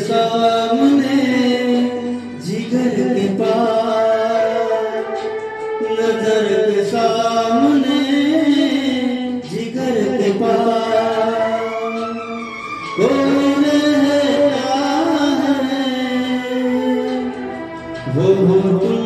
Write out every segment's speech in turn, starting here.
सामने जिगर के पास, नजर के सामने जिगर के पास कोई रहता है, वो तुम।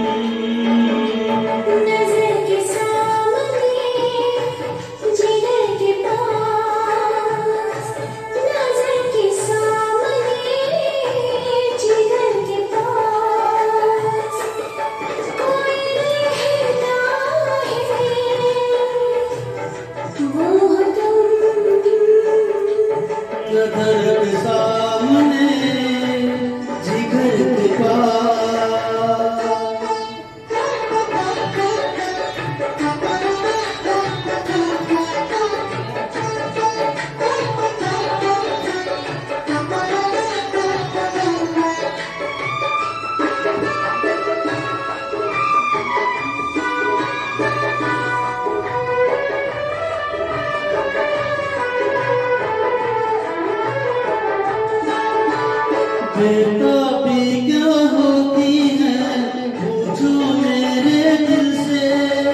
नजर के सामने जिगर के पास, बेताबी क्या होती है पूछो मेरे दिल से,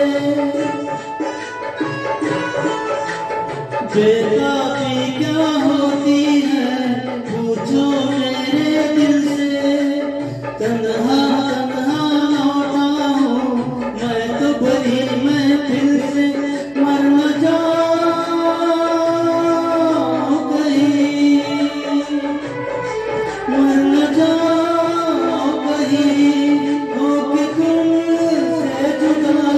बेताबी क्या होती है पूछो मेरे दिल से। तन्हा तन्हा लौटा हूँ मैं तो बड़ी महफिल से, मर न जाऊं कहीं, मर न जाऊं कहीं होके तुमसे जुदा।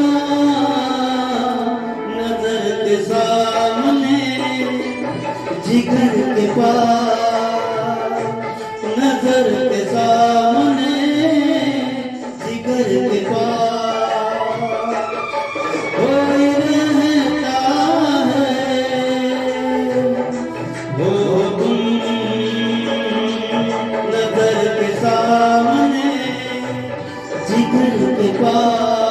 नजर के सामने जिगर के पास, नजर के सामने जिगर के पास कोई रहता है, वो तुम। नजर के सामने जिगर के पास।